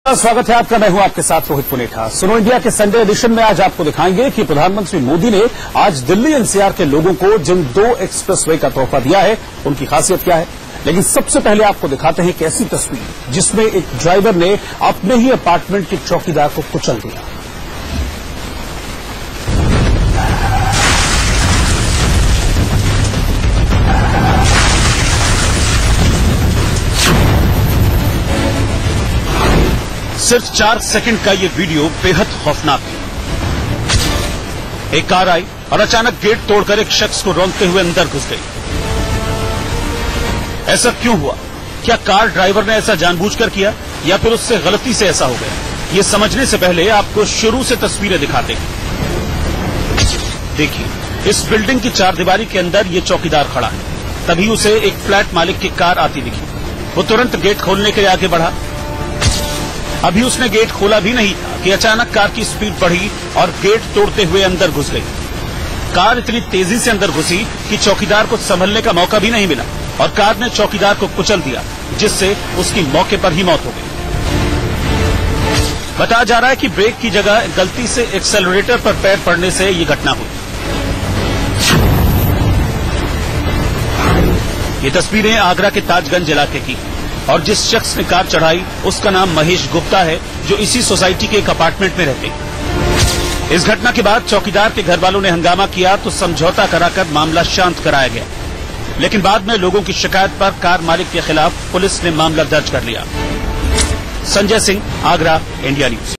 स्वागत है आपका। मैं हूं आपके साथ रोहित पुनेठा। सुनो इंडिया के संडे एडिशन में आज आपको दिखाएंगे कि प्रधानमंत्री मोदी ने आज दिल्ली एनसीआर के लोगों को जिन 2 एक्सप्रेसवे का तोहफा दिया है उनकी खासियत क्या है। लेकिन सबसे पहले आपको दिखाते हैं एक ऐसी तस्वीर जिसमें एक ड्राइवर ने अपने ही अपार्टमेंट के चौकीदार को कुचल दिया। सिर्फ 4 सेकंड का ये वीडियो बेहद खौफनाक है। एक कार आई और अचानक गेट तोड़कर एक शख्स को रौंदते हुए अंदर घुस गई। ऐसा क्यों हुआ? क्या कार ड्राइवर ने ऐसा जानबूझकर किया या फिर उससे गलती से ऐसा हो गया? ये समझने से पहले आपको शुरू से तस्वीरें दिखाते हैं। देखिए, इस बिल्डिंग की 4 दीवारी के अंदर ये चौकीदार खड़ा है। तभी उसे एक फ्लैट मालिक की कार आती दिखी। वो तुरंत गेट खोलने के लिए आगे बढ़ा। अभी उसने गेट खोला भी नहीं था कि अचानक कार की स्पीड बढ़ी और गेट तोड़ते हुए अंदर घुस गई। कार इतनी तेजी से अंदर घुसी कि चौकीदार को संभलने का मौका भी नहीं मिला और कार ने चौकीदार को कुचल दिया, जिससे उसकी मौके पर ही मौत हो गई। बताया जा रहा है कि ब्रेक की जगह गलती से एक्सेलरेटर पर पैर पड़ने से ये घटना हुई। ये तस्वीरें आगरा के ताजगंज इलाके की और जिस शख्स ने कार चढ़ाई उसका नाम महेश गुप्ता है, जो इसी सोसाइटी के एक अपार्टमेंट में रहते हैं। इस घटना के बाद चौकीदार के घर वालों ने हंगामा किया तो समझौता कराकर मामला शांत कराया गया। लेकिन बाद में लोगों की शिकायत पर कार मालिक के खिलाफ पुलिस ने मामला दर्ज कर लिया। Sanjay Singh, Agra, India news.